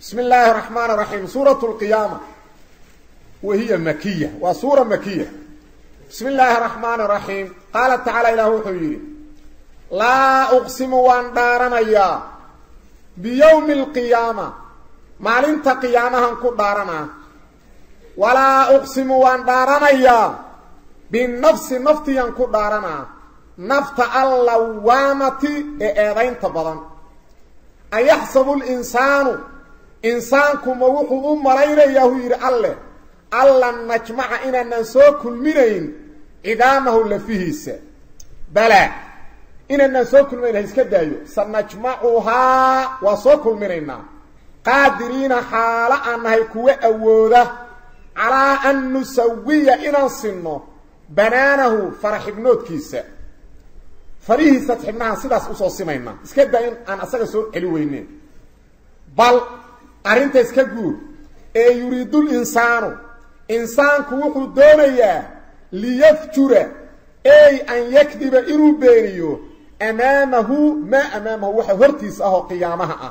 بسم الله الرحمن الرحيم. سورة القيامة وهي مكية وسورة مكية. بسم الله الرحمن الرحيم. قال تعالى إله حيري لا أقسم وان دارنا بيوم القيامة مالنت قيامها انكو دارنا ولا أقسم وان دارنا بالنفس نفتي انكو دارنا نفت اللوامة ايضين تبضا أيحسب الإنسان إنسانكم ووحو مرير يهوير الله الله نجمع إننا نسوك المنين عدامه اللي فيه السا بلا إننا نسوك المنين هيسكدايو سنجمعها وسوك المنين قادرين حالا أنها يكوى أولا على أن نسوي إنا صنو بنانه فرح ابنوت كيسا فريه ستحبناها سيداس أصول سمينا اسكدا إن أنا أساق علوينين بل أرنت اسكاقول يريد الإنسان كوحو دونيا ليفجر أن يكذب إنو بينيو أمامه ما أمامه وحو هرتيس أهو قيامها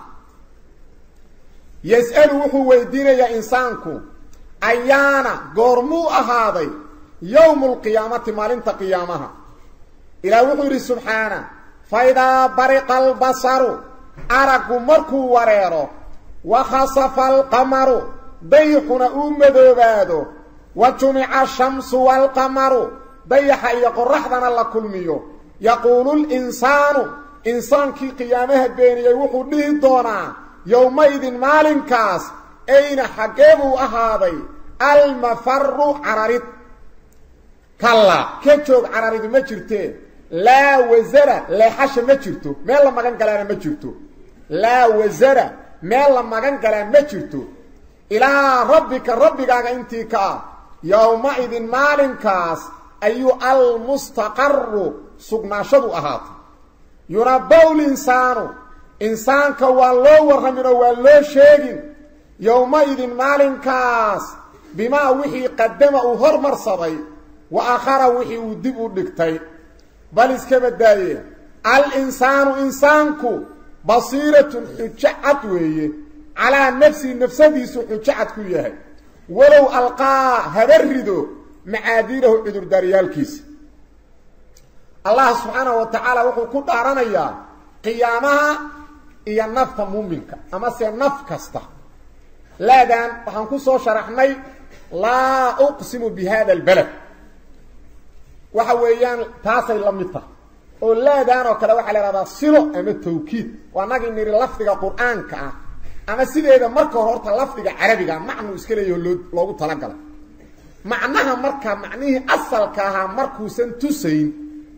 يسأل وحو ويدين يا إنسانكو أيانا قرمو أهاضي يوم القيامة مالنت قيامها إلى وحو سبحانه فإذا برق البصر أرقو مركو وريرو وخصف القمر ضيحنا أمدوبادو وجمع الشمس والقمر ضيح يقرحنا لكل ميو يقول الإنسان إنسان كي قيامه بين يوحو ديدونا يومئذ مالنكاس أين حقيبوا أهاضي المفر عراريد كلا كيتشوك عراريد ما جرتين لا وزرة لا حش ما جرتو ميلا مغان قلانا ما جرتو لا وزرة ميلا مغان قلانا ما جرتو إلى ربك انتي كا يومئذ مالنكاس أيو المستقر سقناشدو أهات ينبو الإنسان إنسان كوالو ورحمنا والو شيغين يومئذ مالنكاس بما وحي قدمه هرمر صدي وآخر وحي ودبو دكتي بل اسكبدايه الإنسان إنسانكو بصيرة حجعت ويه على نفسه حجعت كويه ولو ألقى هبردو معاذيره عذر داريال كيس الله سبحانه وتعالى وحو كدارانيا قيامها إيا النفط مؤمنك أما سي النفط كسته لا دان وحنكو سو شرحني لا أقسم بهذا البلد وحويان تاسي لميته oo leedaan oo kale waxa la raada silo ama tawkiid waanaga iniri lafdiga quraanka ama sideeda marka horta lafdiga carabiga macnu iska leeyahay loogu tala galay macnaha marka macnihi asalka aha markuu san tusayn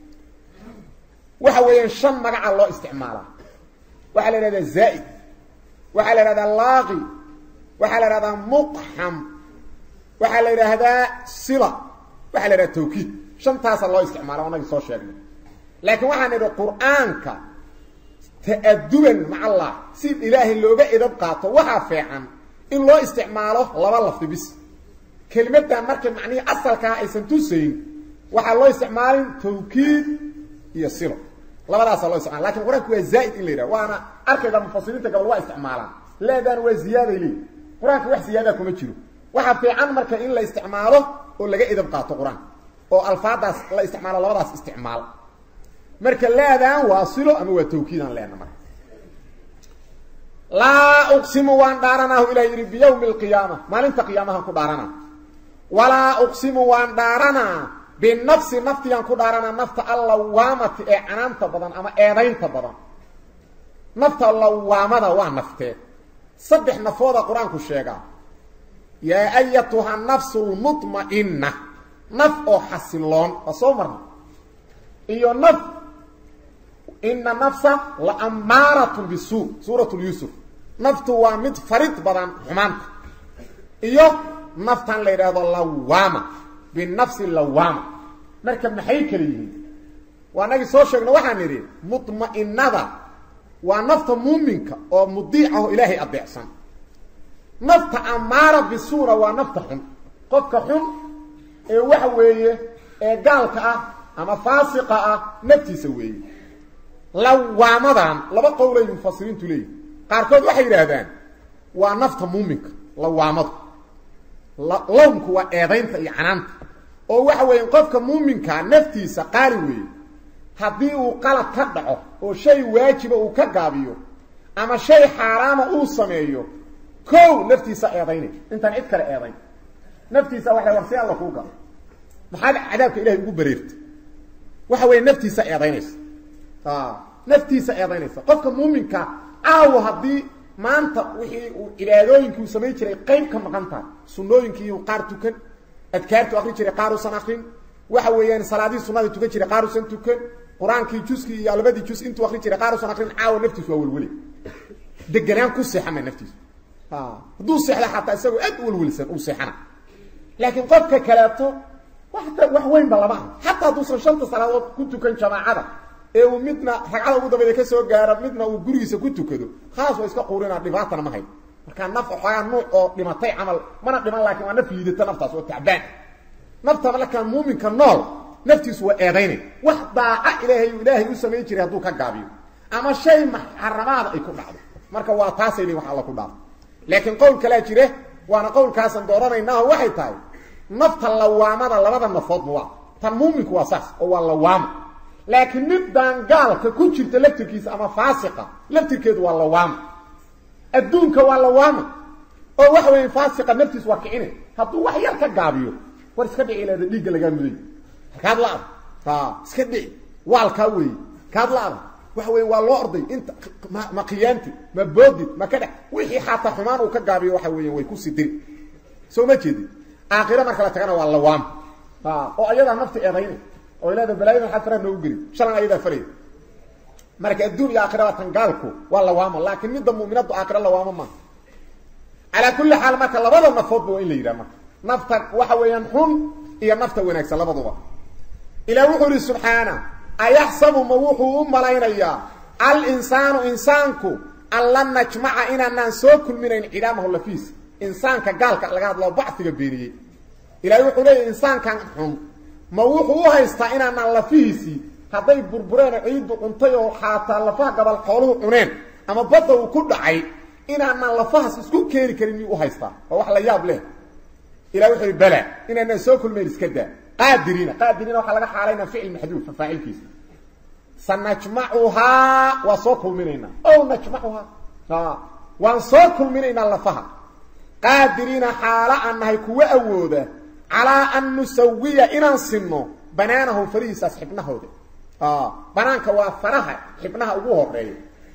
waxa weeyaan shan magac loo isticmaala waxa la raada zaid waxa la raada laaqi waxa la raada muqham waxa la raada sila waxa la raada tawkiid shantaas loo isticmaala wanaga soo sheegnay لكن waxaan idhi quraanka ta'adduban ma Allah si ilaahi looga idab qaato waxa fiican in loo isticmaalo laba lafdi bis kalimadan markay macnihi asalka aysan tusayn waxa loo isticmaalin tawkiid iyo silo labadaas loo isticmaalo laakiin quraanku waa zaid in leeyahay waana arkayda mufassiriinta gabal waa isticmaalaan leedan waa ziyaada ilay quraanku wax ziyaada kuma jiro waxa fiican marka in la isticmaalo oo laga idab qaato quraan oo alfaadaas la isticmaalo labadaas isticmaal marka leedaan waasilo ama waa tawkiidan leena mar la uqsimu waan daaranahu ila yiri bi yawm alqiyamah maalinta qiyaamaha ku daarana wala uqsimu waan daarana bi nafsi naftiyan ku daarana nafta allah waamati ee canaanta badan ama eedaynta badan nafta allah waamada waa naftee saddex nafooda quraanku sheega ya ayatuha nafsul mutma'inna naf oo xasiloon soo marna iyo naf إن نفسا لأمارة بالسوء سورة اليوسف نفط وامد فريد بدن حمانت إيوه نفطا ليراد اللوامة بالنفس اللوامة مركب محيك ليه وانا سوشك نوحا نريد مطمئنة ونفط مؤمنك ومضيعه إلهي أضيعسا نفط أمارة بالسورة ونفط حم قفك حم وحوية قالك أما فاسقة نفتي سويه لوامدان لبا قولي مفسرين تلي قاركود waxay yiraahdaan ونفط مؤمنك لوامض لومك وإيضينت إعنانت oo waxa weyn qofka muuminka naftiisa qaali weey hadii uu qalad ka dhaco oo shay waajib uu ka gaabiyo ama shay xaraam uu sameeyo koow naftiisa eedaynay intaan cid kale eedayn naftiisa waxa warsi alla ku gaa maxaa cadaabka ilaahay ugu bareertay waxa weyn naftiisa eedaynaysa naftiisa eedaynaysa qofka muuminka aaw hadii maanta wixii uu ilaadooyinku sameey jiray qayb ka maqanta sunnooyinkii uu qaar tukan adkaartu akhri jiray qaarusan akhrin waxa weeyaan salaadii sunnada tukan jiray qaarusan tukan quraankii juski iyo albadii jus intuu akhri jiray qaarusan akhrin caaw naftiisu waa walwali deganaan ku seexama naftiisu haduu seexda xataa isagoo aad walwalsan uu seexana laakiin qofka kaleeto wax weyn balama xataa haduu shanta salaadood ku tukan jamaacada ee uu midna ragcada ugu dambeeyay ka soo gaaro midna uu gurigiisa ku tukado khaas waa iska quurina dhibaatana ma hay marka naf xogaa nooc oo dhimatay amal mana dhiman laakiin waa naf liidata naftaas oo tacbaan nafta malaka muuminka nool naftiisu waa eedaynay wax daaca ilaahay u sameey jiray haduu ka gaabiyo ama shay muharramaad ay ku dhacdo marka waa taasay wax alla ku dhaaf laakiin qowl kala jire waana qowlkaasan dooranayna waxay tahay nafta lawaamada labada nafood waa tan muuminku waa saas oo waa lawaam laakiin mid gaalka ku jirta laftirkiisa ama faasiqa laftirkeedu waa lawaam adduunka waa lawaama oo wax weyn faasiqa naftiis waa kicine haduu wax yar ka gaabiyo war iska dhici leeyahay dhiig laga muday kaad la iska dhici waalka weey kaad la wax weyn waa loo orday inta ma qiyaanti ma boodid ma kada wixii xataa xumaan uu ka gaabiyo waxa weeyaan way ku sidin soo ma jeedi aakhira marka la tagana waa lawaam oo ayada nafti eedaynay oo ilaada balaayada xafra noo gari shalan ayada farid marka adduunka aakhira tan gaalku waa lawaamo laakiin mid muuminadu aakhira lawaamo ma ala kulli hal marka labada nafood waa in la yiraahdo nafta waxa weeyaan xun iyo nafta wanaagsan labaduba ilaahu wuxuu subhana ayahsabu ma wuxuu malaynaya al insanu insanku allan najma'a inaan soo kulminayn ciidamahu lafiis insaanka gaalka laga hadlo bactiga beeriyay ilaahu wuxuu leeyahay insaankan xun ma wuxuu haystaa inaan lafiisi haday burbureen ciidu cuntay oo xataa lafaha gabal xooluhu cuneen ama badda uu ku dhacay inaan lafahaas isku keeni karin uu haystaa wax la yaab leh ilaa wuxuu bala inaan soo kulmeen iska daa qaadirina waxa laga xaalayna ficil maxduuf faa'ilkiisa sanajma'uha wa soo kulminayna oo najma'uha waan soo kulminayna lafaha qaadirina xaala annahay kuwa awooda ala an nusawiya inaan sinno banaanahu fariisa xibnahooda banaanka waa faraha xibnaha ugu horeeyo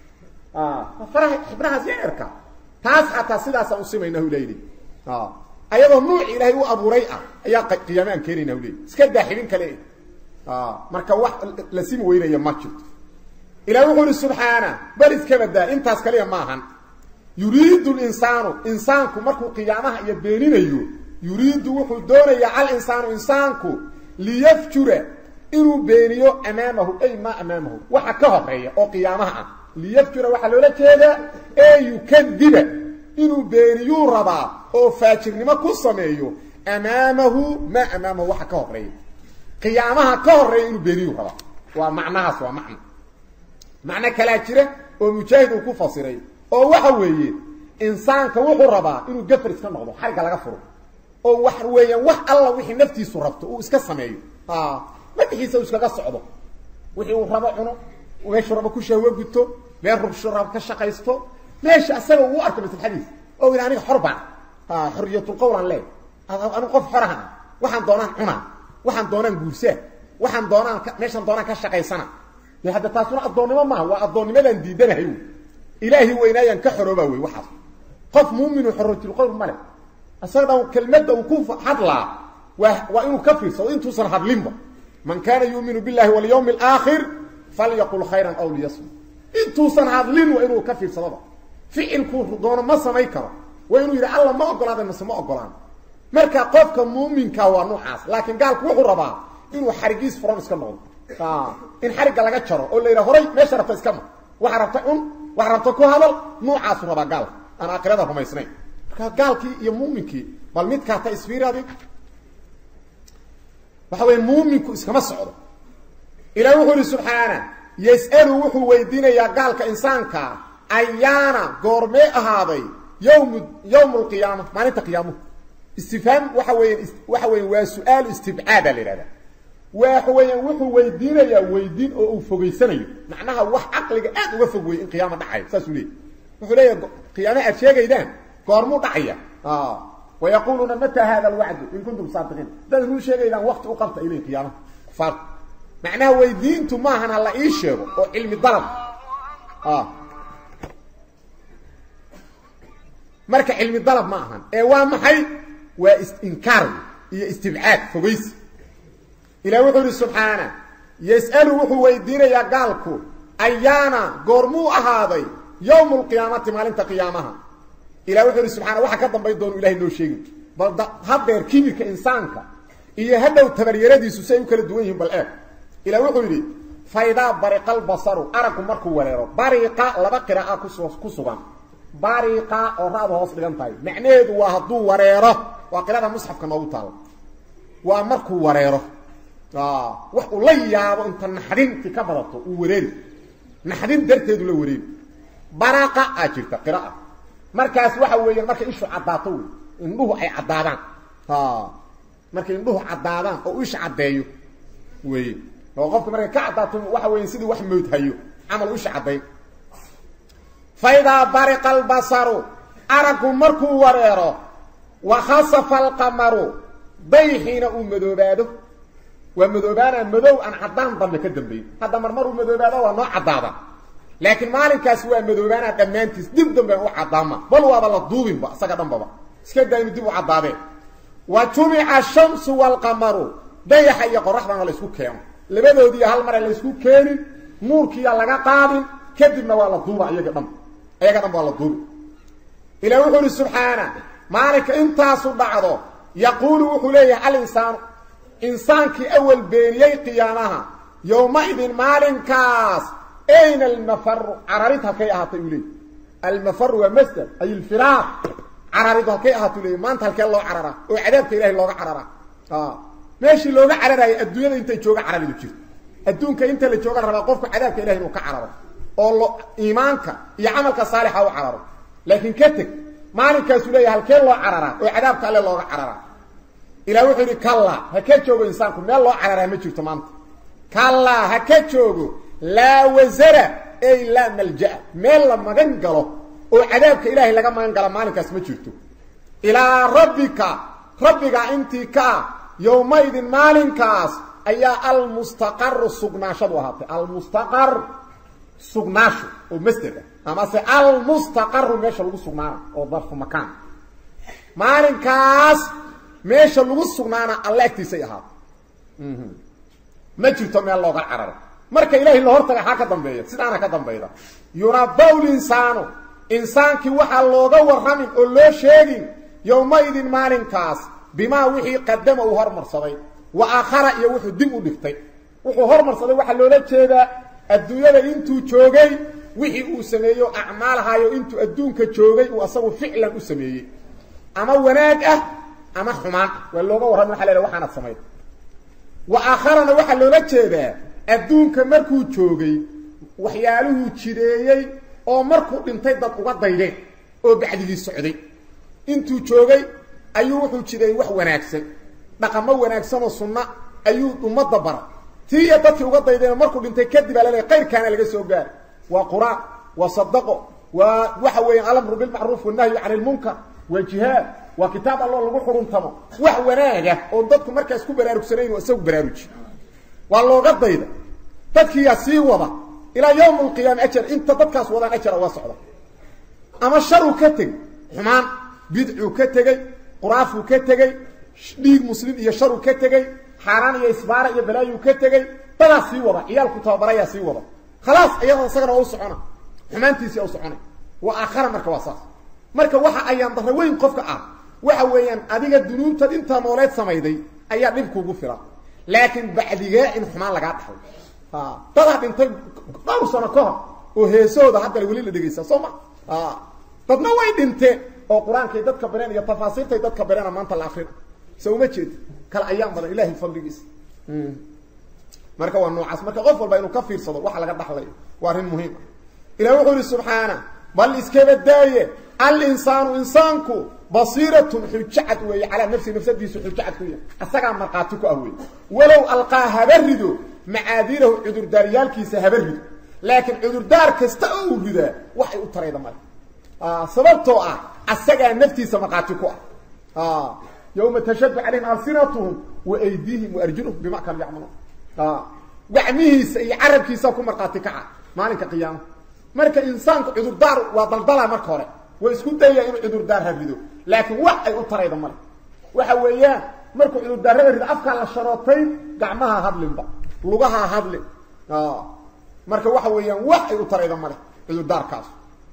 faraha xibnaha zeerka taas xataa sidaas aan simaynahu leeydi ayadoo nuuc ilaahay u abuuray ayaa qiyaameen keenayna leeydi iska daaxilin kale marka wax la sim weynaya ma jirto ilaahu wuxuu subhana bal iska badaa intaas kale ma ahan yuriidu al-insanu insaanku markuu qiyaamaha iyo beeninayo yuriidu wuxuu doonayaa al-insanu insaanku liyafjura inuu beeniyo amaamahu ay ma amaamahu waxa ka horeeya oo qiyaamaha liyafjura waxa loola jeedaa ay yukadiba inuu beeniyo rabaa oo faajirnimo ku sameeyo amaamahu ma amaamahu waxa ka horeeya qiyaamaha ka horeeya inuu beeniyo rabaa waa macnahaas waa macna kala jira oo mujaahid uu ku fasiray oo waxa weeye insaanka wuxuu rabaa inuu gafar iska noqdo xariga laga furo oo wax weeyaan wax alla wixii naftiisu rabto uu iska sameeyo madaxiisa uu iskaga socdo wixii uu rabo cuno weesho rabo ku shaawo guto meel rubsho rabo ka shaqaysto meesha asaga uu arko mid xadiis oo ila aniga xorba xuriyatul qawlan leh anu qof xoraha waxaan doonaan cuna waxaan doonaan guursaa waxaan doonaan meeshan doonaan ka shaqaysana yaa hada taasuna adoonnimo ma waa adoonnimadan diidanahay ilaahi weynayaan ka xorooba way waxa qof muumin oo xuriyatul qawl male asaga kelmadda uu ku hadla waa inuu ka fiirsado intuu san hadlinba man kana yu'minu billahi wal yawmil aakhir falyaqul khayran aw liyasmut intuu san hadlin waa inuu ka fiirsado ficilku doono ma samay karo waa inuu yiri alla ma ogolaada ma ogolaan marka qofka muuminka waa nuucaas laakiin gaalku wuxuu rabaa inuu xarigiis furan iska noqdo in xariga laga jaro oo leeyahay horay meesha rabta iska ma waxa rabta waxa rabta ku hadal nuucaas rabaa gaal aan aakhirada rumaysnay marka gaalkii iyo muuminkii bal mid ka ta isfiiradi waxa weey muuminku iskama socdo ilaahu wuxuu subhana yas'alu wuxuu weydiinayaa gaalka insaanka ayaana goormee ahaaday يوم القيامة ما أنت قيامه استفهام وحوين وسؤال استبعاد لهذا وحو ويدين يا ويدين أو فوقيسني معناها وح عقلك أد وفوقي القيامة دحية ساسولي وحولي قيامة أشياء جيدان قارمو دحية ويقولون متى هذا الوعد إن كنتم صادقين ده يقول شيء جيدان وقت أقمت إليه القيامة فرق معناها ويدين تماهن الله إيشه وعلم الضرب marka cilmi dalab ma ahan waa maxay waa inkar iyo istibcaad fogeys ilaahu wuxuu subhana yasalu wuxuu weydiinaya gaalku ayana goormu ahaaday yawmul qiyaamati maalinta qiyaamaha ilaahu wuxuu subhana waxa ka dambeey doon ilaahay noo sheegay bal hadeer kibirka insaanka iyo hadow tabaryaradiisu say u kala duwan yihiin bal ilaahu wuxuu yiri fayda bariqal basaru araku markuu wareero bariqa laba qira'a ku sugan bariqa oo raado hoos dhigan tahay macnaheedu waa haduu wareero waa qiraada musxafka noogu taal waa markuu wareero wax uu la yaabo inta naxdinti ka badato uu wareeri naxdin darteedu la wareeri baraqa ajirta qira'a markaas waxa weeyaan marka ishu cadaato indhuhu ay cadaadaan marka indhuhu cadaadaan oo ishu cadeeyo weey oo qofka marka ka cadaato waxa weeyaan sidii wax mood hayo amal ishu cadeeyo فإذا برق البصر أرق مركو وريرو وخصف القمر بيحين مدوباده ومدوبانا مدو أن عدان ضمن كدنبي هذا مرمر مدوباده ونوع عدادا لكن مالك سوى مدوبانا دمانتس دم وعداما بل وابل الضوبين بقى سكدن بابا سكد دايم ديبو عداده وجمع الشمس والقمر بيح يقرحنا ولا يسكو كيان لبدودي هل مره لا يسكو كينين نوركيا لغا قادين كدبنا waa la duuba ayaga dhan waa la duubi ilaahu wuxuu subhana maalika intaasu dhacdo yaqulu wuxuu leeyahay al-insaan insaanki awal beeniyay qiyaamaha yawma idin maalinkaas ayna al-mafar araritha kay ahaatay ulay al-mafar wa masdar ay al-firaq araritha kay ahaatay ulay maanta halkee loo carara oo cadaabka ilaahay looga carara meeshii looga cararay adduunyada intay jooga cararidu jirto adduunka inta la jooga raba qofku cadaabka ilaahay inuu ka cararo oo iimaanka iyo amalka saalixa uu cararo laakiin katag maalinkaas uu leeyahay halkee loo carara oo cadaabka alle looga carara ilaa wuxuu yiri kalla ha ka joogo insaanku meel loo carara ma jirto maanta kalla ha ka joogo la wazara ay la malja meel la magan galo oo cadaabka ilaahay laga magan galo maalinkaas ma jirto ilaa rabbiga intii ka yawmaydin maalinkaas ayaa al-mustaqar sugnaashadu ahaatay al-mustaqar sugnaashu oo masdar ama se al-mustaqar meesha lagu sugnaana oo darfu makaan maalinkaas meesha lagu sugnaana alla agtiisay ahaatay ma jirto meel looga cararo marka ilaahay la hortaga ha ka dambeeyo sidaana ka dambeeyda yurabaul insanu insaanki waxa looga waramin oo loo sheegin yawmaydin maalinkaas bima wixii qadama uu hormarsaday wa aakhara iyo wuxuu dib u dhigtay wuxuu hormarsaday waxa loola jeedaa adduunyada intuu joogay wixii uu sameeyo acmaalahayo intuu adduunka joogay uu asagu ficlan u sameeyay ama wanaag ah ama xumaan waa looga waramin waxa leeyahay waxaana sameeyay wa aakharana waxa loola jeedaa adduunka markuu joogay waxyaaluhu jireeyay oo markuu dhintay dad uga daydeen oo bacdigii socday intuu joogay ayuu wuxuu jiray wax wanaagsan dhaqamo wanaagsan oo sunna ayuu ummadda bara tiya dadkii uga daydeen markuu dhintay kadib alay qeyrkaana laga soo gaar waa quraan wa sadaqo wa waxa weeyaan amru bil ma'ruf wa nahyi 'anil munkar wa jihad wa kitab Allah lagu xuruntamo wax wanaaga oo dadku markaas ku baraarugsaneen oo isagu baraaruji waa looga dayda dadkii yaasi wada ila yawmul qiyaamah ajr inta dadkaas wadaan ajr waa socda ama sharu ka tag xumaan bid'u ka tagay quraafu ka tagay dhiig muslim iyo sharu ka tagay xaraan iyo isbaara iyo balaayu ka tagay bada sii wada iyalku tabaraya sii wada خلاص ayada sagana oo socona xumaantiisi oo socona wa aakhara marka wasaas marka waxa ayaan dara weyn qofka ah waxa weeyaan adiga dunuubta inta nooleed sameeyday ayaa dib kugu filan laakiin bacdiga in xumaan laga dhaxlo dada dhintay dhowr sano ka hor oo heesooda hadda wali la dhageysa Soomaa dadna way dhinteen oo quraanka dadka bareen iyo tafaasiirta dadka bareen maanta la akhrin soo ma jeed kala ayaan badan ilaahi fadligiis marka waa noocaas marka qof walba inuu ka fiirsado waxa laga dhaxlay waa arin muhiim ilaahi wuxuu subhana bal iska badaaye الإنسان إنسانك بصيرة حجعت وهي على نفسه نفسه حجعت وهي أساقا مرقاتك أهوي ولو ألقى هبرده معاذيره عذر داريال كيس هبرده لكن عذر دار كستأوه ذا وحي أتريد مالك سببته أساقا نفسه مرقاتك يوم تشد عليهم ألسنتهم وأيديهم وأرجلهم بما كانوا يعملون وعميه يعرب كيساكم مرقاتك مالك قيامه marka insaanku cudur daar waa daldala marka hore way isku dayay inuu cudur daar hadido laakiin wax ay u tarayda mar waxa weeyaan markuu cudur daar hadido afka la sharootay gacmaha hadlinba lugaha hadlin marka waxa weeyaan wax ay u tarayda mar cudur daarkaas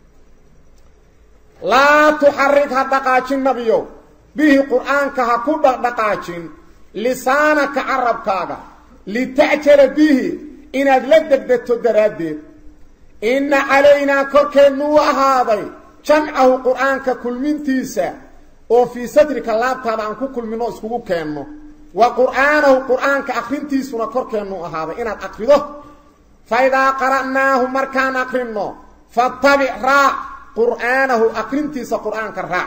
la tuharrik hadaqaajin nabiyo bihi quraanka ha ku dhaqaajin lisaanaka arabkaaga litajala bihi inaad la degdegto daraadeed إن علينا كركنو هذا جمعه قرآن كل من تيسا وفي صدرك الله طبعا كل من اسكو كانه وقرآنه قرآن كأخرين تيسنا كركنو هذا إن أقرده فإذا قرأناه مركان أقرنه فاتبع راع قرآنه أقرين تيسا قرآن كالراع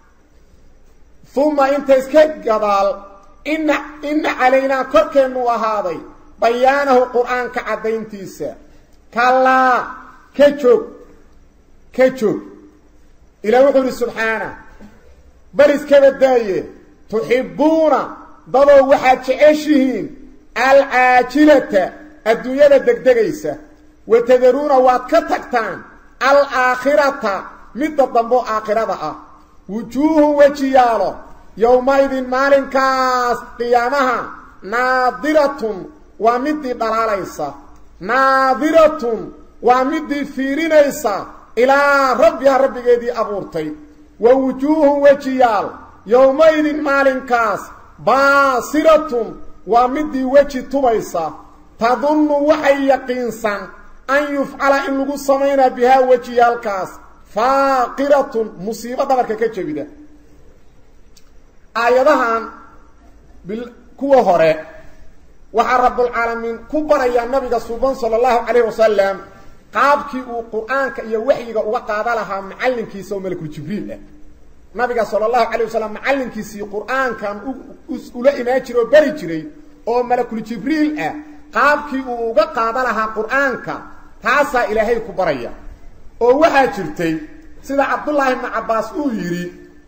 ثم انت اسكت قضال إن علينا كركنو هذا بيانه قرآن كعدين تيسا كلا كتشوك إلى وحده سبحانه برس كبداية تحبون ضبوا واحد شعشهين العاجلة الدنيا الدقدقيسة وتذرون واتكتكتان الآخرة مدى الضنبو آخرة وجوه وجياله يومئذ مالنكاس قيامها ناظرة ومدى ضلاليسة ناظرة ومدي فيرينيسا إلى ربها ربكيدي أبورتي ووجوه وجيال يومئذ مالنكاس باصرة ومدي وجي تبيسا تظن وحي يقينسا أن يفعل إن لغو سمينا بها وجيالكاس فاقرة مصيبة دبرك كجبيدة آيادهان بالكوة هوري وحا رب العالمين كبر يا النبي صلى الله عليه وسلم qaabkii uu quraanka iyo waxiga uga qaada lahaa macallinkiisa oo malakul jibriil ah nabiga sallallahu alayhi wasallam macallinkiisa quraankan ula imaan jiray oo bari jiray oo malakul jibriil ah qaabkii uu uga qaada lahaa quraanka taasa ilaahay ku baraya oo waxa jirtay sida Abdullah ibn Abbas uu yiri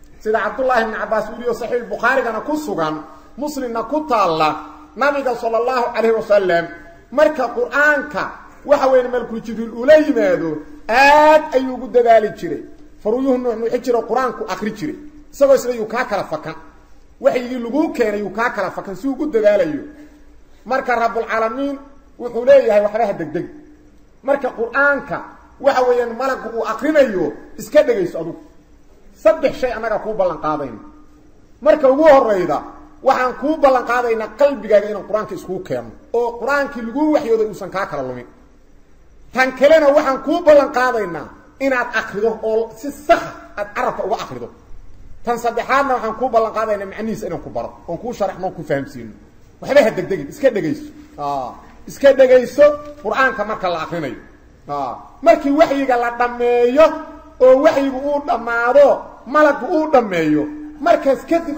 oo sahih Bukhari kana ku sugan muslimna ku taala nabiga sallallahu alayhi wasallam marka quraanka waxa weyn malku jibriil ula yimaado aad ayuu ugu dadaali jiray faruyuhu nuuxu xijiro quraanku akhri jiray isagoo sida uu ka kala fakan waxii lagu keenay uu ka kala fakan si uu ugu dadaalayo marka rabbul alamin wuxuu leeyahay waxba degdeg marka quraanka waxa weeyaan malaku uu akhrinayo iska dhageyso adigu saddex shay anaga ku ballan qaadayn marka ugu horeyda waxaan ku ballan qaadaynaa qalbigaaga inaan quraanka isku keeno oo quraankii lagu waxyooday uusan ka kala lumin tan kalena waxaan ku ballan qaadaynaa inaad akhrido oo si sax aad arabka uga akhrido tan saddexaadna waxaan ku ballan qaadaynaa macnihiisa inaan ku baro oo ku sharaxno ku fahamsiino waxba degdeg iska dhageyso quraanka marka la akhrinayo markii waxyiga la dhameeyo oo waxyigu uu dhamaado malaku uu dhameeyo markaas kadib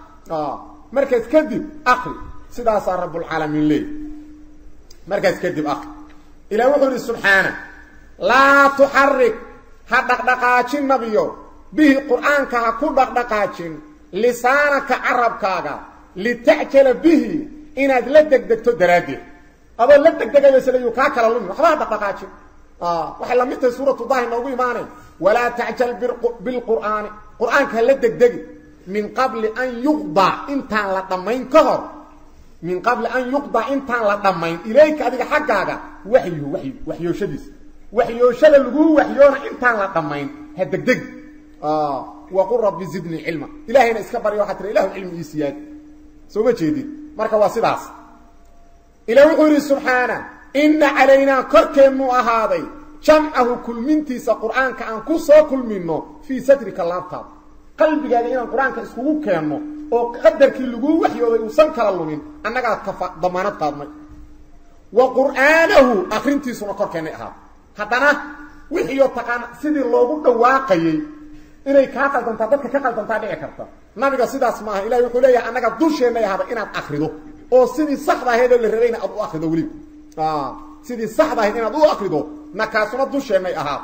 akhri sidaas rabbul alamin leey markaas kadib akhri ila wuxuu subhana la tuharrik hadaqdaqaajin nabiyo bihi quraanka ha ku dhaqdhaqaajin lisaanaka arabkaaga litajala bihi inaad la degdegto daraadii adoo la degdegayo sida ka kala lumi waxba dhaqdhaqaajin waxa la mid tahay suuratu daahir noogu iimaanay wala ta'jal bil qur'aan quraanka la degdegi min qabl an yuqda intaan la dhamayn ka hor من قبل أن يقضى إنتان لدمين إليك أديك حقاقا وحيوشديس وحيوشد اللقوه وحيونا إنتان لدمين هدك دق وقل رب زدني علما إلهينا إسكبر يوحتر إله العلم إيسياد سوما جيدي مركا واسداس إلهي قولي سبحانه إن علينا كركمو أهاضي جمعه كل منتيس قرآن كأن كسو كل منه في سترك اللابتاب قلبك إن القرآن كأسكوه كأنه oo qadarkii lagu waxyooday uu san kala lumin annaga ka damaanad qaadnay wa quraanahu akhrintiisuna korkeenay ahaa hadana wixiyo taqaan sidii loogu dhawaaqayay inay ka qaldantaa dadka ka qaldantaa dhici karta nabiga sidaas ma aha ilaahay wuxuu leeyahay anaga dusheena yahay inaad akhrido oo sidii saxda ahayd la rabayna aad u akhrido wali sidii saxda ahayd inaad u akhrido nakaasuna dusheena ahaat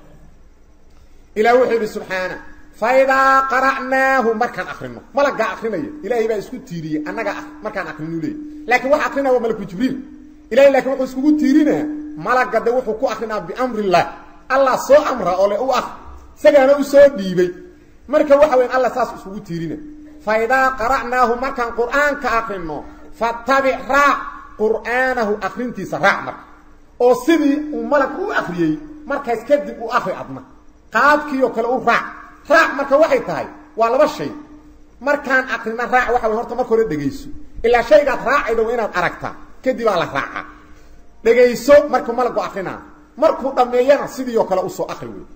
ilaahay wuxuu subhanahu فإذا قرأناه مركان أخرنا ملقى أخرنا إلهي بقى اسكو تيري أنك مركان أخرنا ليه لكن واحد أخرنا هو ملك جبريل إلهي لكن واحد اسكو تيرينا ملقى دوحو كو أخرنا بأمر الله الله سو أمره أولي أو أخر سيقانا أسو ديبي مركان واحد وين الله ساس اسكو تيرينا فإذا قرأناه مركان قرآن كأخرنا فاتبع راع قرآنه أخرنتي سراع مرك أو سيدي وملك أو أخريي مركز كدب أو أخري أدنا قابكي يوكال أو راع راع marka waxay tahay waa laba shay markaan aqrina raac waxa way horta marka hore dhageyso ila shayga raacaydo inaad aragta kadib la raaca dhageyso marka malagu aqrina markuu dhameeyana sidii oo kale u soo akhri way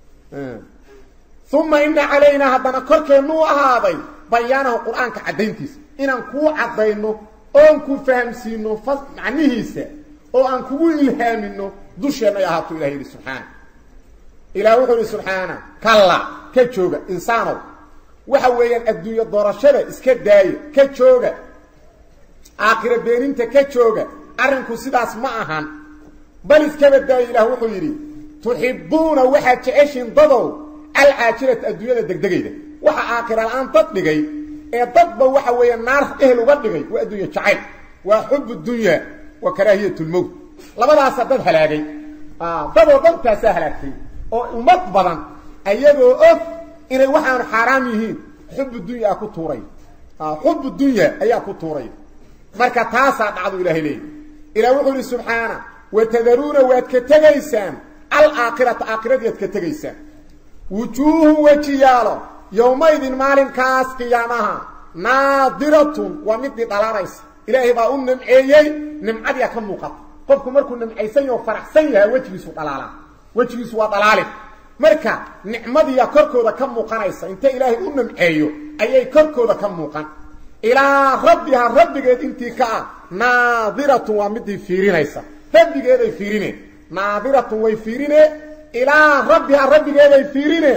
thumma inna alayna hadana korkeenu ahaaday bayaanahu quraanka cadayntiisa inaan ku cadayno oo ku fahamsiino macnihiisa oo aan kugu ilhaamino dusheena ahaato ilaahay subhanahu ilaahu subhanahu kalla ka jooga insaano waxa weeyaan adduunyo doorashada iska daay ka jooga aakhira beeninta ka jooga arinku sidaas ma ahan bal iska daay ilaahu wuxuu yiri tuhibbuuna waxa jeceshin dadow al-aajirat adduunyada degdegayda waxa aakhira aan dad dhigay ee dadba waxa weeyaan naar ehel uga dhigay waa adduunyo jacayl waa hubbu dunya wa karahiyatul mawt labadaas dad halaagay dadoo dantaas halaagtay oo ummad badan ayagoo og inay waxaan xaraam yihiin xubbu dunya ku tuuray xubbu dunya ayaa ku tuuray marka taasa dhacdo ilaahay leeyahay ilaahu wuxuu subhanahu wa tadharuna wa katagaysaan al-aakhirata aakhiradiyaad ka tagaysaan wujuhu wajiyalo yawmaydin maalinkaas qiyaamaha naadiratun wa mid dhalaanaysa ilaahay baa u nimceeyay nimcadiya ka muuqata qofku markuu nimcaysan yahay faraxsan yahay wajigiisu dhalaala wajigiisu waa dhalaale marka nicmadiya korkooda ka muuqanaysa inta ilaahay u nimceeyo ayay korkooda ka muuqan ila rabbiha rabbigeed intii ka naadiratu wa midii fiirinaysa rabbigeeday fiirine naadiratu way fiirine ila rabbiha rabbigeeday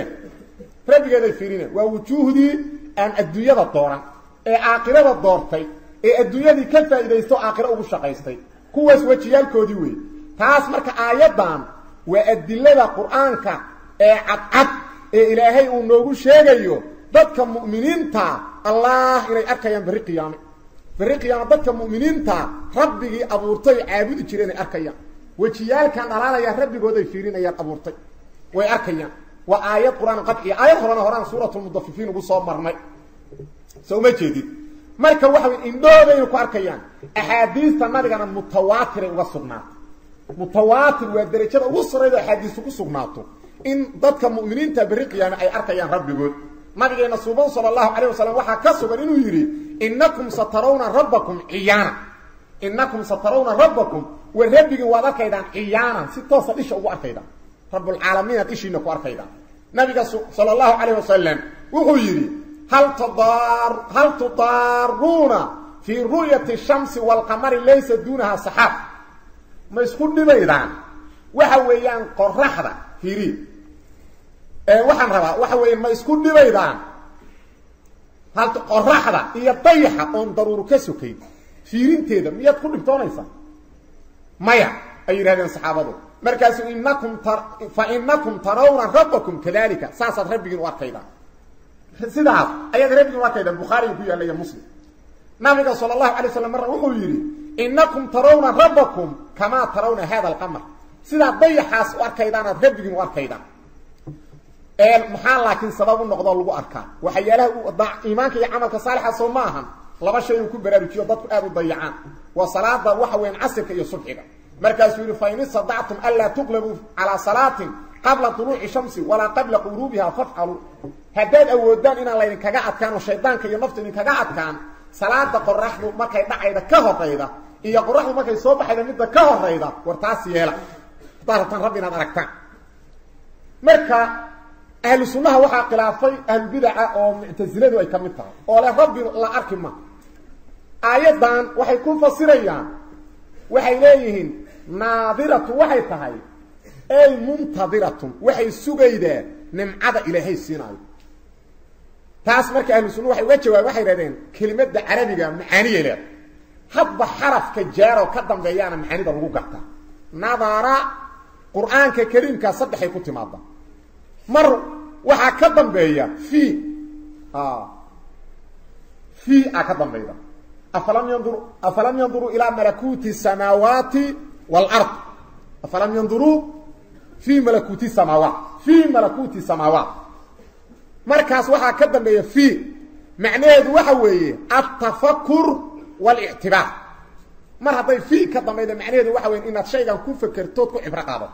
fiirine waa wujuhdii aan adduunyada dooran ee aakhirada doortay ee adduunyadii ka faa'iideysto aakhira ugu shaqaystay kuwaas wajiyalkoodii weey taas marka aayadan وأدلة القرآن عد إلهي ونوغو شيغيو ضدك مؤمنين تا الله إلي أركيان بري قيامة ضدك مؤمنين تا ربي أبورتي عابد جيرين أركيان وجيال كان دلالا يا ربي قودي فيرين يا أبورتي وأركيان وآيات قرآن قطعي آيات قرآن سورة المضففين وصوب مرمي سوما جديد مركا وحوي إندو بينكو أركيان أحاديث تنادقنا متواتر وصبنات متواتر ودرجه وصريده حديث كسغناته ان ضدك مؤمنين تبرقيان اي اركيان ربيغود نبينا صلى الله عليه وسلم waxa ka sugan inuu yiri innakum satarawna rabbakum wa rabbiga wad arkaydan iyana si toos ah isha ugu arkaydan rabbul alamin ishina ku arkaydan nabiga sallallahu alayhi wasallam wuxuu yiri hal tudaruna fi ru'yati ash-shamsi wal qamari laysa dunaha sahab ما يسكن دبيدان waxa weeyaan qorraxda fiiri waxaan rabaa waxa weeyaan ma isku dibaydaan hal qorraxda iyo dayaxa on daruuro ka sokay fiirinteeda miyaad ku dhibtoonaysa maya ay yiraahdeen saxaabadu markaas innakum tarawna rabbakum kadalika saasad rabbigiin u arkayda sidaas ayaad rabbigiin u arkayda bukhari ku yaalay muslim nabiga sallallahu alayhi wasallam mar wuxuu yiri إنكم ترون ربكم كما ترون هذا القمر سيدا ضيحاس واركيدان ربكم واركيدان المحال لكن سبب النقضة لغو أركان وحياله إيمانك يعملك صالحة صماها لما شيء يكون براركي وضدك آب الضيعان وصلاة وحوين عسرك يصبحك مركز يقول فإن صدعتم ألا تغلبوا على صلاة قبل طلوع الشمس ولا قبل غروبها فافعلوا هداد أودان إن الله ينكقعد كان والشيطان كي ينفت ينكقعد كان صلاة قرحنا مركي دعيدا كهريدا iyo qorraxdu markay soo baxayda mid ka horeyda wartaas yeela taartan rabbina aragtaan marka ahlu sunnaha waxa khilaafay ahlu bid'a oo mu'taziladu ay kamid tahay oo la rabbi la arkima aayadan waxay ku fasirayaan waxay leeyihiin naadiratu waxay tahay ay muntadiratu waxay sugaydaa nimcada ilaahay siinayo taas marka ahlu sunna waxay uga jawaab waxay raadeen kelimada carabiga macaaniye leh hadba xarafka jaaro ka dambeeyana macaanida lagu gartaa nadara quraanka kariimka saddexay ku timaada mar waxa ka dambeeya fi ka dambeeyda afalam yanzuru ila malakuti samawati wal ard afalam yanzuru fi malakuti samawat markaas waxa ka dambeeya fi macnaheedu waxa weeye at-tafakkur wal i'tibar mar haday fi ka dambeeyda macnaheedu waxa weeye inaad shaygan ku fakartood ku ibra qaado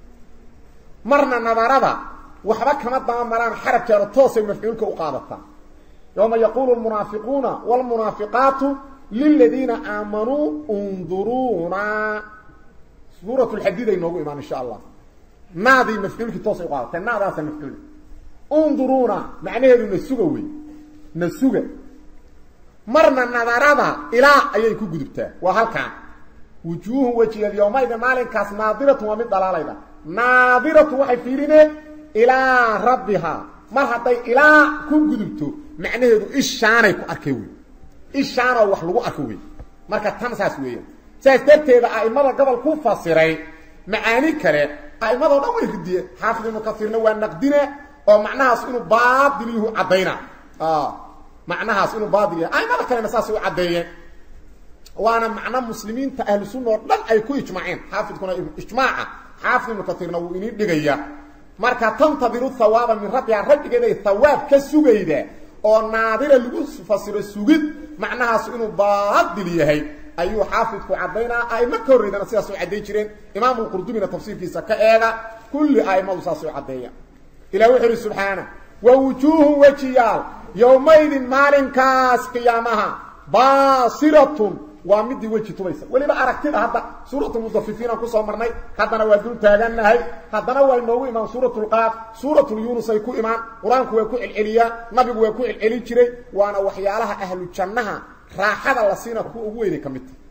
marna nadarada waxba kama daamaraan xaraf jaro toosay mafcuulka u qaadata yawma yaqulu al-munafiquna wal munafiqatu lil ladina amanu unduruna suratu al-hadid inoogu imaan insha Allah naadi mafcuulki toosay u qaadata naadaas mafcuul انظرونا معناه نسوغوي نسوغ مرنا نظرنا الى ايي ku gudubtaa waa halkan wujuh wajhi al-yawmayda maalinkaas naadiratu wa mid dalaalayda naadiratu waxay fiirineen ila rabbiha mar haday ila ku gudubto macnaheedu ishaanay ku arkay way ishaana wax lagu arkay way marka tan saas weeyaan saas darteeda aimada gobol ku fasiray macaani kale aimada dhan way ridiyeen xaafid ibn kathirna waa naqdina oo macnahaas inuu baadil yahay cadayna macnahaas inuu baadil yahay ay ma kalena saas uu cadeeyeen waana macna muslimiinta ahlu sunna oo dhan ay ku ijmaaceen xaafidkuna ijmaaca xaafid ibn kathirna uu inii dhigaya marka tantadiru thawaba min rabbiha rabbigeeda thawab ka sugayda oo naadira lagu fasiro sugid macnahaas inuu baadil yahay ayuu xaafidku cadayna ay ma koreedana sidaas uu cadeey jireen imaam al-qurdubi tafsiirkiisa ka eega kulli aymadu saas uu cadeeya إلى وحر سبحانه ووجوه وجيال يومئذ مالن كاس قيامها باصرة ومد وجه تبيس ولما أركتنا هذا سورة المطففين كسو مرني هذا وادون تاغنا هي هذا وينو إمام سورة القاف سورة اليونس يكو إمام قرآن يكو العليا نبي يكو العلي جري وانا وحيالها أهل الجنة راحة لسينا كو أغويني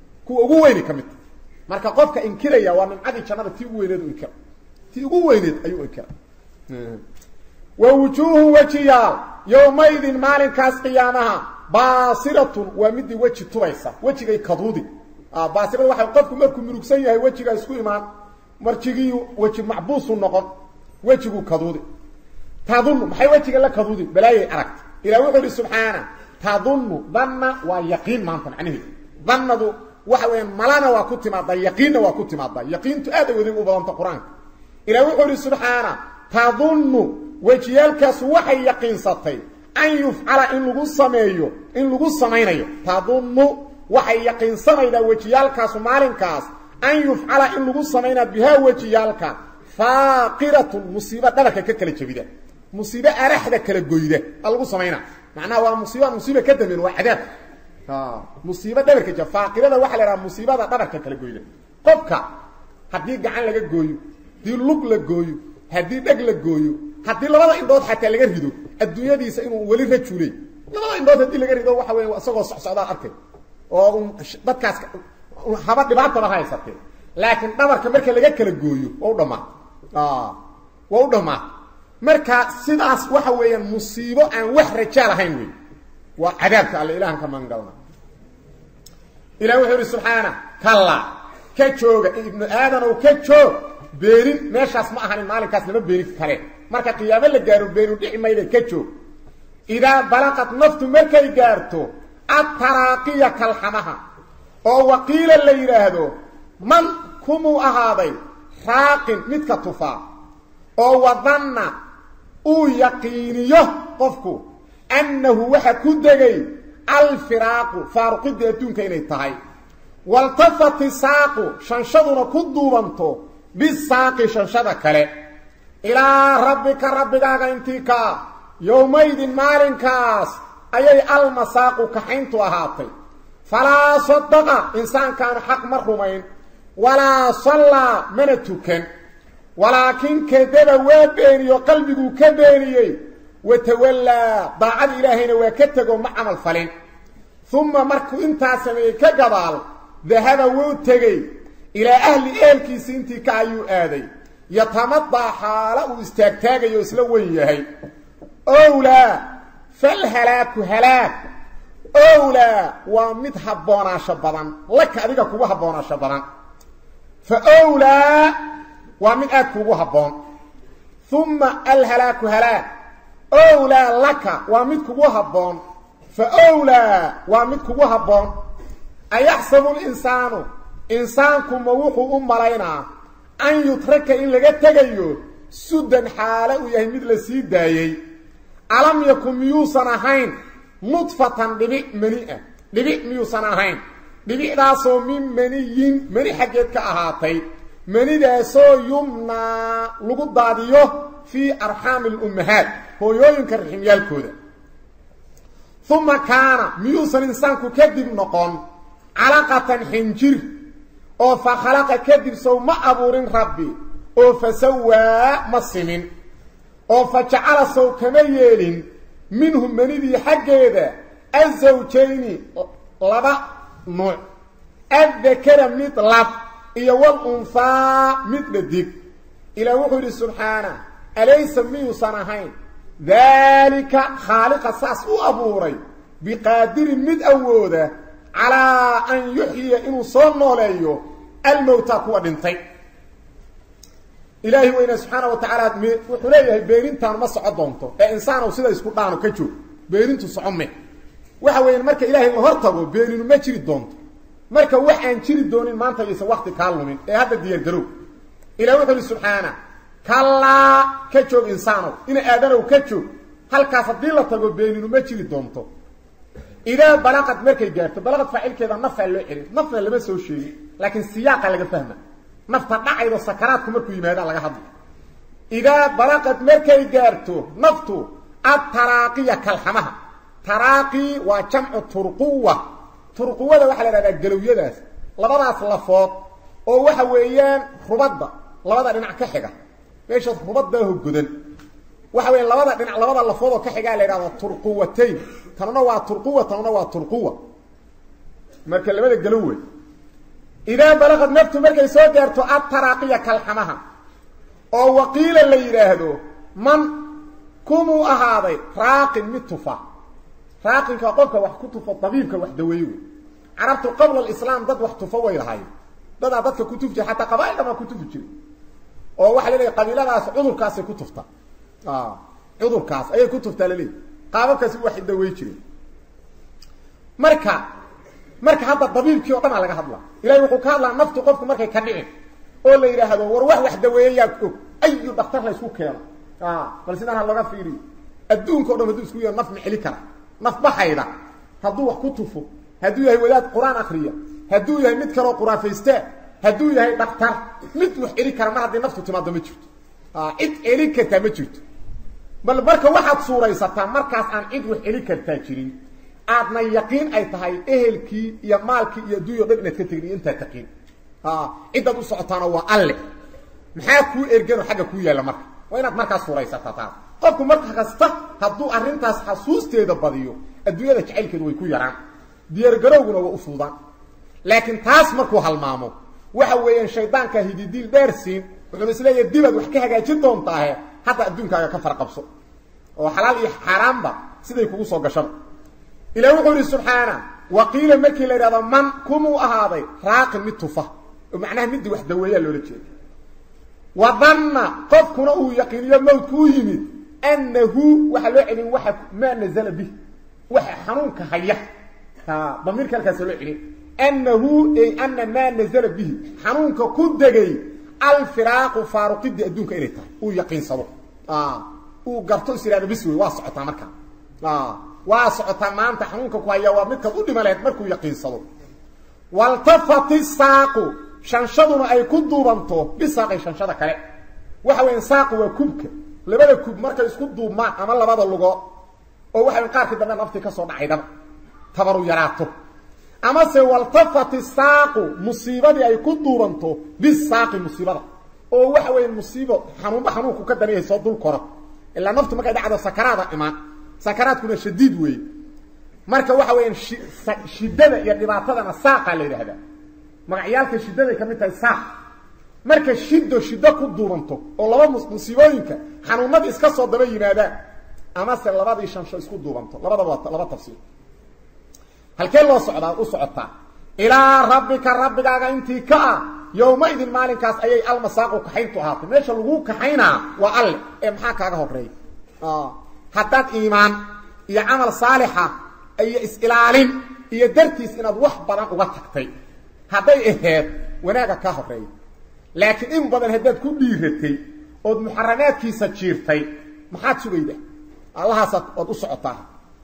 كمت marka qofka inkiraya waa nimcadi jannada tii ugu weyneed inkir tii ugu weyneed ayuu inkir ووجوه وجيال يومئذ مالكاس قيامها باصرة ومد وجه تبيسا وجهي كدودي باصرة waxa qofku markuu murugsan yahay wajiga isku imaan marjigiyo waji macbuus noqon wajigu kaduudi tadunnu maxay wajiga la kaduudi balaayay aragta ila wuxuu subhana tadunnu dhanna wa yaqeen maanta macnaheedu dhannadu waxa weyn malana waa ku timaada yaqiinna waa ku timaada yaqiintu aad ay u badan quraanka ila wuxuu subhana tadunnu wajiyalkaas waxay yaqiinsatay an yufcala in lagu sameeyo tadunnu waxay yaqiinsanayda wajiyalkaas maalinkaas an yufcala in lagu sameeyna biha wajiyalka faqiratu musiiba dhabarka ka kala jabida musiiba araxda kala goyda lagu sameeyna macnaha waa musiiba ka dameen waa cadaab musiiba dhabarka jab faqirada waxa la yiraahdaa musiibada dhabarka kala goyda qofka hadii gacan laga gooyo dii lug la gooyo hadii dhag la gooyo hadii labada indhood xataa laga rido adduunyadiisa inuu wali rajulay labada indhood hadii laga rido waxa weeye asagoo socda arkay oo dadkaas haba dhibaato la haysatay laakiin dhabarka marka laga kala gooyo oo dhamaa marka sidaas waxa weeyaan musiibo aan wax rajaal ahayn weey waa cadaabka alla ilaahan ka mangalna ilaahu wuxuu subhanahu kalla ka jooga ibn aadan oo ka joog beerin meeshaas ma ahan maalinkaas lama beerin kare marka qiyaamo la gaaro beeru dhicmayda ka joog ida balaqat naftu markay gaarto at-taraqiya kalhamaha oo waqiila la yiraahdo man kumu ahaaday raaqin midka tufa oo wadanna uu yaqiiniyo qofku annahu waxa ku dagay al-firaqu faaruqida adduunka inay tahay waltafati saaqu shanshaduna ku duubanto bisaaqi shanshada kale ila rabbika intika yawmaydin maalinkaas ayay al-masaaqu kaxintu ahaatay fala saddaqa insaan kaan xaq marrumayn wala salla manatukan walakin kadaba wa beeniyo qalbigu ka beeniyay watawalla daa'ad ilaahina wa ka tago ma amal falin thumma marku inta sameey ka gadaal dhahaba wuu tagay ila ahli eelkiisa intii ka ayuu aaday يتمضى حاله استاغتاغيو اسلا وين يحي أولى فالهلاك هلاك أولى ومد حبونا شبضان لك أديك كوها حبونا شبضان فأولى ومد أكوها حبون ثم الهلاك هلاك أولى لك ومد كوها حبون فأولى ومد كوها حبون أيحسب الإنسان إنسانكم موحو أمالينا أن يترك إن لغا تغيو سودا حاله يهمد لسيد دايي ألم يكن ميوسن أهين نطفة دبيء منيئة دبيء ميوسن أهين دبيء داسو من منيين مني حقيت كأهاتي مني داسو يمنى لغد داديو في أرحام الأمهات هو ينكر رحميال كودة ثم كان ميوسن إنسانكو كدب نقون علاقة حنجر أو فخلق كدب سو ما أبورين ربي أو فسوى مصمين أو فجعل سو كميل منهم منذي حقيدا الزوجين لبا نوع الذكر مثل إيا والأنثى مثل الدك إلى وحده سبحانه أليس ميو صنهين ذلك خالق الساس أبوري بقادر مد أوده على أن يحيي إنه صنع ليه الموتى كوا دنتي إلهي وإنه سبحانه وتعالى وحليه بيرينتان ما صعدونته إنسان وسيدا يسكو دانو كجو بيرينتو صعمه وحوين مركا إلهي مهرطبو بيرينو ما جري دونته مركا وحان جري دونين ما انت يسا وقت كالومين هذا ديال قلوب إلهي وحليه سبحانه كلا كجو إنسانو إن آدانو كجو هل كافدين لطبو بيرينو ما جري دونته إذا بلغت مركا جارته بلغت فعيل كذا نفع اللي عرف نفع اللي ما سوى شيء لكن سياقة لغا فهمه نفتا دعي دو سكرات مركو يمادا لغا حد إذا بلغت مركي جارتو نفتو التراقية كالحمها تراقي وجمع ترقوة ترقوة ده وحا لنا الجلوية داس لبضاس لفوت او وحا ويان خبضة لبضا دينع كحيقة ميش خبضة هو الجدن وحا ويان لبضا لفوت كحيقة لنا ترقوتين تنوى ترقوة تنوى ترقوة مركي لبضا الجلوية إذا بلغت نفته مركي سو جارتو التراقية كالحمها او وقيل اللي يراهدو من كمو أهاضي راق متفا راق كقولك وحكتفا طبيبك وحدويو عرفتوا قبل الإسلام ضد وحتفا ويرهاي ضد كتفجي حتى قبائل ما كتفجي او واحد لي قبيلة عذر كاس كتفتا عذر كاس اي كتفتا للي قابل كاس واحد دويجري marka hadda dabiibkii oo dhan laga hadla ilaahay wuxuu ka hadlaa naftu qofku markay ka dhicin oo la yiraahdo war wax daweeyaa og ayu dhakhtar la isku keeno bal sidaan laga fiiri adduunka oo dhan haduu isku yeero naf ma xili kara naf baxayda haduu wax ku tufo haduu yahay wadaad quraan akhriya haduu yahay mid kale oo quraafaysta haduu yahay dhakhtar mid wax xili kara ma hadii naftu timaado ma jirto cid xili karta ma jirto bal marka waxaad suuraysataa markaas aan cid wax xili karta jirin aadna yaqiin ay tahay ehelkii iyo maalkii iyo duuyo dhibneed ka tagni inta taqiin cidad u socotaana waa alle maxaa ku ergano xaga ku yaala marka waa inaad markaas suuraysataa taas qofku marka kasta hadduu arrintaas xasuusteeda badiyo adduunyada jacaylkeedu way ku yaraan diyaar garowguna waa u fududaan laakiin taas markuu halmaamo waxa weeyaan shaydaanka hididiil dheersiin wuxuu isleeyahay dibad wax ka hagaajin doontaa hadda adduunkaaga ka farqabso oo xalaal iyo xaraamba siday kugu soo gashan إلى وحده سبحانه وقيل مكي لرضا من كمو أهاضي راق متفه ومعناه مد وحده ويا لولجي وظن قفكنا يقين يموت كويمد أنه وحلوعني وحك ما نزل به وحنونك هيح ضمير كالكسلوعني أنه أي أن ما نزل به حنونك كدقي الفراق فاروقي دي أدونك إليتا ويقين صدق وقرطو سيرا بسوي واسع تامركا واسعة ما أنت حنونك كويا ومدك ضد ملاك مركو يقينصدو والتفت الساق شنشدنا أي كدو بانتو بساق شنشدة كلا وحوين ساق وكبك لبدا كوب مركا يسكدو ما أما لبدا اللغو أو وحوين قارك دمان نفتي كسو نعيدا تبرو يراتو أما سي والتفت الساق مصيبة أي كدو بانتو بالساق مصيبة أو وحوين مصيبة حنون بحنونكو كدني يصدو الكرة إلا نفتو مكا يدعد سكرات إمان سكرات كنا شديد وي marka waxa weeyaan shidada iyo dhibaatadana saaqa la yiraahdaa magaciyalka shidada kamid tahay saaq marka shiddo ku duubanto oo laba musiibooyinka xanuunada iska soo daba yimaadaan ama se labadii shansho isku duubanto laba tafsiir halkee loo socdaa u socotaa ilaa rabbigaaga intii ka ah yowma idin maalinkaas ayay almasaaqu kaxayntu ahaatay meesha lagu kaxaynaa waa alle ee maxaa kaaga horeeyay haddaad iimaan iyo camal saalixa iyo is-ilaalin iyo dartiis inaad wax badan uga tagtay hadday ahayd wanaaga ka horeeyay laakiin in badan haddaad ku dhiiratay ood muxaramaadkiisa jiirtay maxaad sugayda allahaasaad ood u socotaa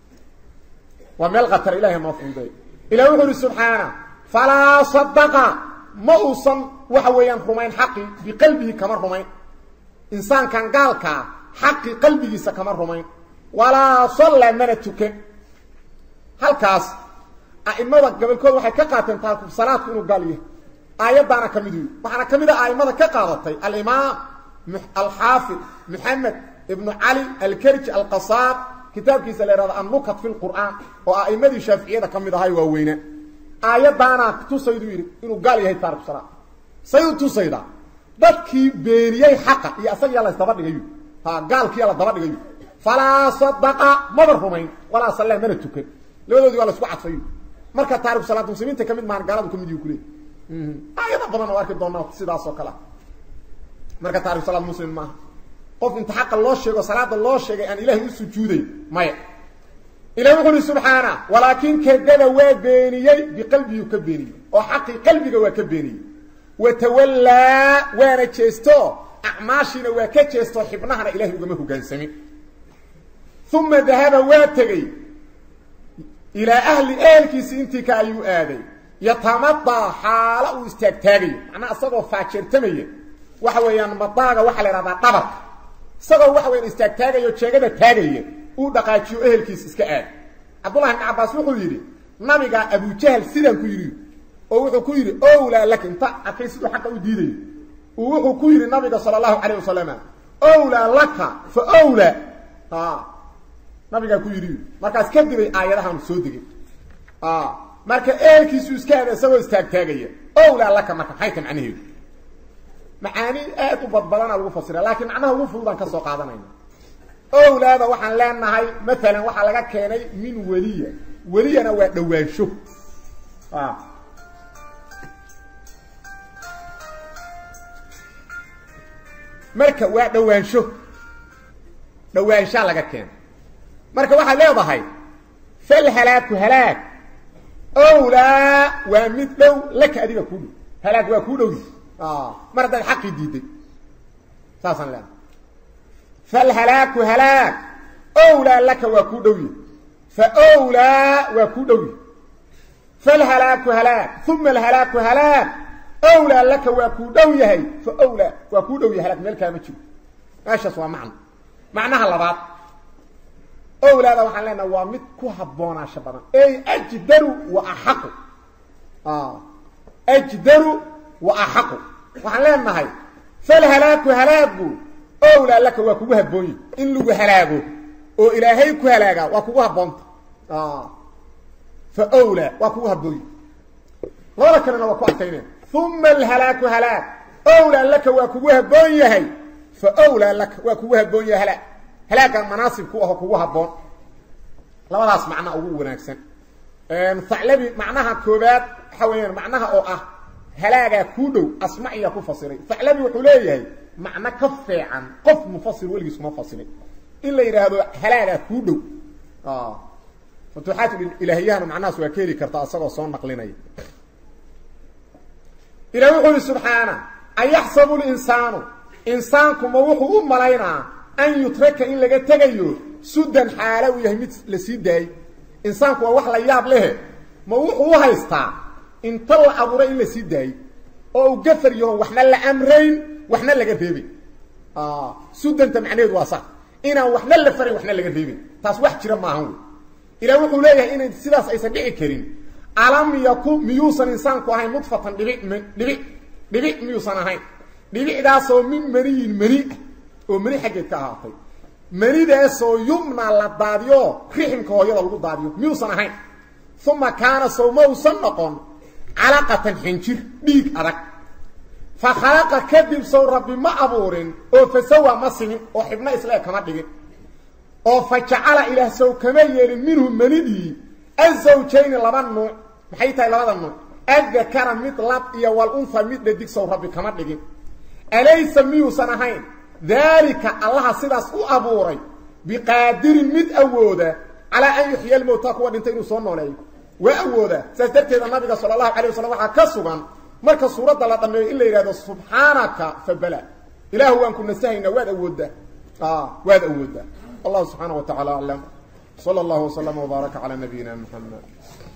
waa meel qatar ilaahay noo fuuday ilaah wuxuu yidhi subxaana falaa sadaqa ma uusan waxa weeyaan rumayn xaqii biqalbihi kama rumayn insaankan gaalkaa xaqii qalbigiisa kama rumayn walaa salla mana tukan halkaas a'imada gobolkooda waxay ka qaateen taarku salaadku inuu gaal yahay aayaddaana ka mid waxaana ka mid ah a'imada ka qaadatay alimaam alxaafid maxamed ibnu cali alkarji alqasaab kitaabkiisa la yidhahdo annukat fi lqur'aan oo a'imadii shaaficiyada ka mid ahay waaweyne aayaddaana tusaydu yidhi inuu gaal yahay taarku salaad say u tusaydaa dadkii beeniyey xaqa iyo asagiyaa la isdaba dhigayu gaalkiiyaa la daba dhigayu falaa sadaqa maba rumayn walaa sallaa mana tukan labadoodii waa la isku cadfayu marka taariku salaad muslimiinta ka mid maahan gaaladu ka mid yuu kuleey aayado badan oo arki doonaa sidaas oo kale marka taariku salaad muslim maaha qof inta xaqa loo sheego salaada loo sheegay aan ilaahay u sujuuday maya ilaah wuxuu yidhi subxaana walaakin kadaba waa beeniyey biqalbiyu ka beeniyey oo xaqii qalbiga waa ka beeniyey watawallaa waana jeesto acmaashiina waa ka jeesto xibnahana ilahay ugama hogaansamin uma dahaba waa tegey ilaa ahli ehelkiisi intii ka ayuu aaday yatamadaa xaala uu istaagtaagayo macnaa isagoo faajeertamaya waxa weeyaan madaaga waxaa la ihahdaa dhabarka isagoo waxa weyaan istaagtaagayo jeegada taagaya uu dhaqaajiyo ehelkiis iska aad cabdullahi ibn cabbaas wuxuu yidhi nabigaa abujahal sidaan ku yidhi oo wuxuu ku yidhi owlaa laka inta arkay siduu xaqa u diidayo uu wuxuu ku yidhi nabiga sala allahu calayh wasalam owlaa laka fa owlaa nabigaa ku yidhi markaas kadibay aayadahan soo degay marka ehelkiisu iska aada isagoo istaagtaagaya owlaa laka marka maxay ta macnaheedu macaani aad u badbadana lagu fasira laakiin macnaha ugu fududaan ka soo qaadanayna owlaada waxaan leenahay maalan waxaa laga keenay min weliya weliyana waa dhawaansho marka waa dhawaanshaa laga keenay marka waxaad leedahay falhalaaku halaag owlaa waa mid dhow laka adiga kuu dhow halaag waa kuu dhowdi mar haddaad xaqii diiday saasaan leedahay falhalaaku halaag owlaa laka waa kuu dhowye fa owlaa waa kuu dhowye falhalaaku halaag uma alhalaaku halaag owlaa laka waa kuu dhow yahay fa owlaa waa kuu dhow yahay halaag meel kaama jiro meeshaas waa macno macnaha labaad owlaada waxaan leenaha waa mid ku habboonaasho badan ey ajdaru wa axaqu ajdaru wa axaqu waxaan leenahay falhalaaku halaagu owlaa laka waa kugu habboonye in lagu halaago oo ilaahay ku halaagaa waa kugu habboonta fa owlaa waa kugu habboonye labada kalena waa ku adkayneen uma alhalaaku halaag owlaa laka waa kugu habboon yahay fa owlaa laka waa kugu habboon yahay halaag halaagan manaasib ku aho kugu habboon labadaas macna ugu wanaagsan thaclabi macnaha koobaad waxa weeyaan macnaha oo ah halaagaa kuu dhow asmaciya ku fasiray thaclabi wuxuu leeyahay macno ka fiican qof mufasir weligiis kuma fasiray in la yidhaahdo halaagaa kuu dhow futuuxaat ilaahiyahana macnahaas waa ka heli kartaa isagoo soo naqlinaya ilaah wuxuu yihi subxaana ayaxsabu linsaanu insaanku ma wuxuu u malaynaa an yutraka in laga tegayo sudan xaala uu yahay mid la sii daayey insaanku waa wax la yaab lehe ma wuxuu u haystaa inta la abuuray in la sii daayey oo uu gafar yaho waxna la amrayn waxna laga reebay sudanta macnaheedu waa sax inaan waxna la farin waxna laga reebin taas wax jira maahan wey ilaah wuxuu leeyahay inay sidaas aysan dhici karin alam yakun miyuusan insaanku ahayn nudfatan dhibic miyuusan ahayn dhibicdaasoo min maniyin mani oo mani xaggeed ka ahaatay manidaasoo yumna la daadiyo riximka hooyada lagu daadiyo miyuusan ahayn uma kaana sow mausan noqon calaqatan xinjir dhiig adag فخلق كذب سو ربي ما أبورين أو فسوى مصر أو حبنا إسلاء كما دقين أو فجعل إله سو كما يلين منهم مندي الزوجين لبن نوع محيطة لبن نوع الذكر مثل إيا والأنثى مثل ديك سو ربي كما دقين أليس ميو سنهين ذلك الله سيداس أبوري بقادر مد أودا على أن يحيي الموتى قوة انتين صنعوا لي وأودا سيدتي النبي صلى الله عليه وسلم كسبا مركز سورة الله تنمي إلا إرادة سبحانك فبلا إله أنكم نستهينا واد أودا واد أودا الله سبحانه وتعالى أعلم صلى الله وسلم وبارك على نبينا محمد